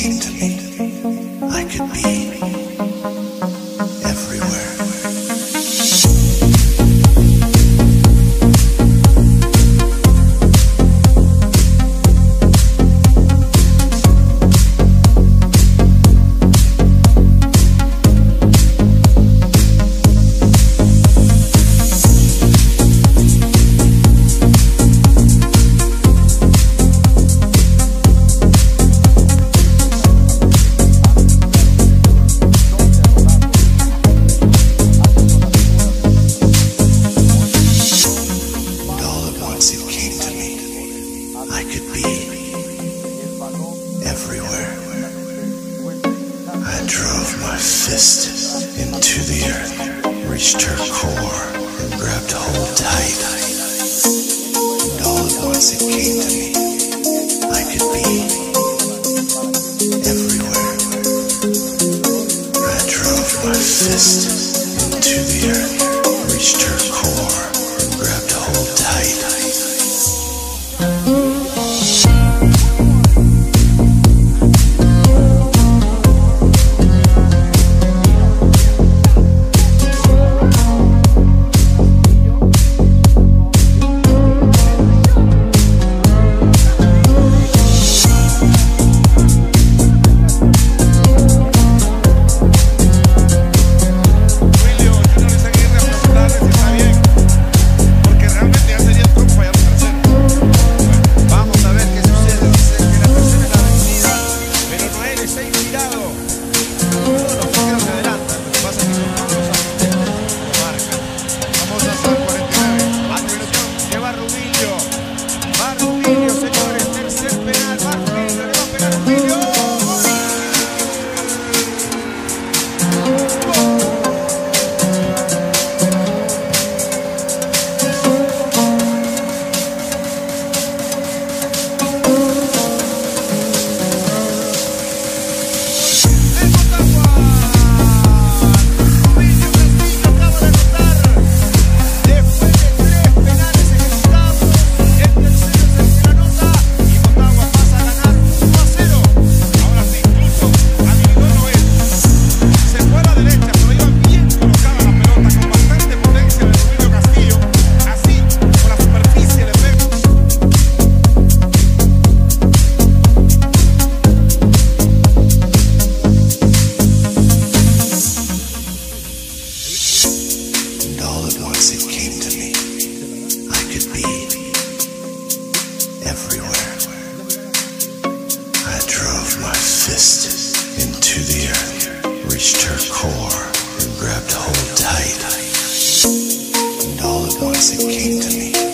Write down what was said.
came to me, I could be everywhere. I could be everywhere. I drove my fist into the earth, reached her core, and grabbed hold tight. And all at once it came to me, I could be everywhere. I drove my fist into the earth, reached her core, and grabbed hold tight. Rubilio, señores, tercer penal, va Rubilio, le va a pegar Rubilio. Into the earth, reached her core, and grabbed hold tight. And all at once it came to me.